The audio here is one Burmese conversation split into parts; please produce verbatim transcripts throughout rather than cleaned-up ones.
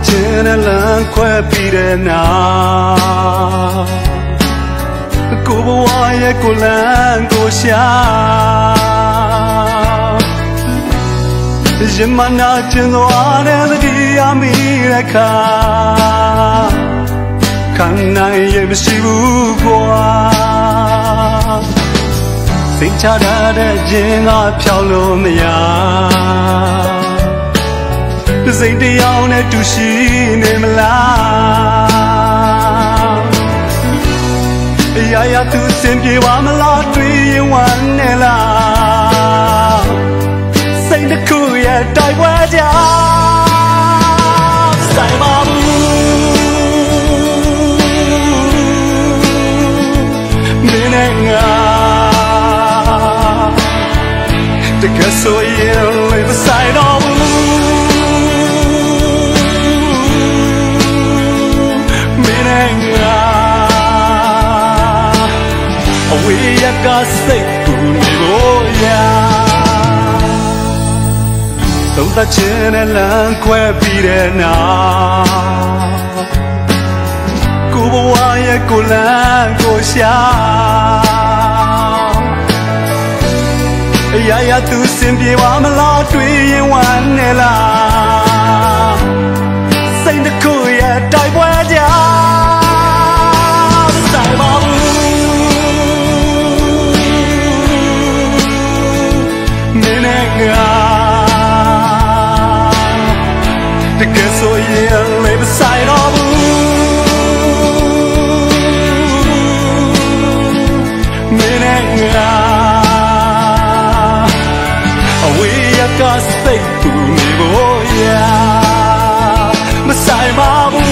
ခြင်းနဲ့လမ်းခွဲပြီးတဲ့နောက်ကိုဘဝရဲ့ကိုလမ်းကိုရှာရင်မနာကျင်သွားတဲ့သတိရမိတဲ့ခါခံနိုင်ရမရှိဘူးကွာစိတ်ချရတဲ့ခြင်းကဖြောင်းလို့မရစိတ်တရားနဲ့တူရှိနေမလားအရာရာသူစင်ပြေပါမလားတွေ့ရင်ဝမ်းနေလားစိတ်တစ်ခုရဲ့တိုက်ပွဲကြောင့်ဆိုင်ပါဘူးမင်းနဲ့ငါတကယ်ဆိုရင်လည်းမဆိုင်တော့ဘူးကစိတ်ကူနေဖို့ရာသုံးသပ်ခြင်းနဲ့လမ်းခွဲပြီးတဲ့နောက်ကိုဘဝရဲ့ကိုလမ်းကိုရှာအရာရာသူစင်ပြေပါမလားတွေ့ရင်ဝမ်းနေလားစိတ်တစ်ခုရဲ့တိုက်ပွဲကြောင့်ဆိုင်ပါဘူးတကယ်ဆိုရင်လည်းမဆိုင်တော့ဘူးမင်းနဲ့ငါအဝေးရကစိတ်ကူနေဖို့ရာမဆိုင်ပါဘူး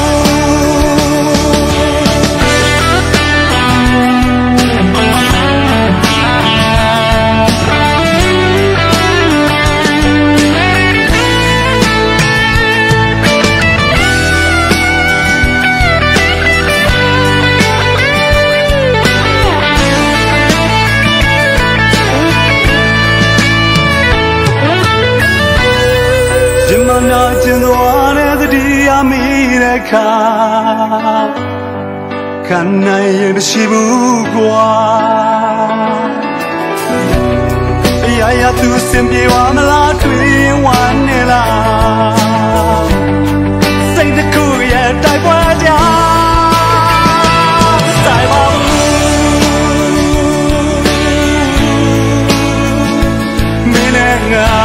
မနာကျင်သွားတဲ့သတိရမိတဲ့ခါခံနိုင်ရမရှိဘူးကွာအရာရာသူစင်ပြေပါမလားတွေ့ရင်ဝမ်းနေလားစိတ်တစ်ခုရဲ့တိုက်ပွဲကြောင့်ဆိုင်ပါဘူးမင်းနဲ့ငါ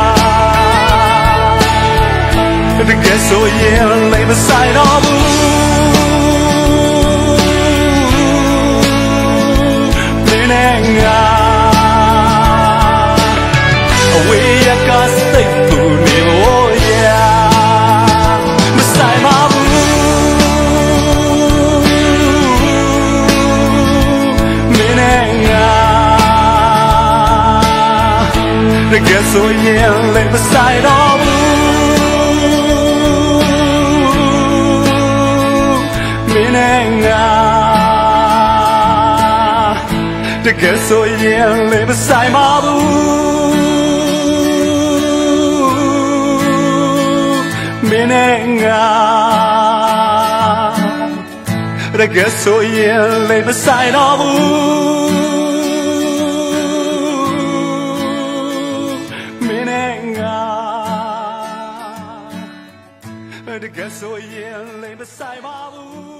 တကယ်ဆိုရင်လည်းမဆိုင်တော့ဘူးမင်းနဲ့ငါအဝေးရကစိတ်ကူနေဖို့ရာမဆိုင်ပါဘူးမင်းနဲ့ငါတကယ်ဆိုရင်လည်းမဆိုင်တော့ဘူးတကယ်ဆိုရင်လည်းမဆိုင်ပါဘူးမင်းနဲ့ငါတကယ်ဆိုရင်လည်းမဆိုင်တော့ဘူးမင်းနဲ့ငါတကယ်ဆိုရင်လည်းမဆိုင်ပါဘူး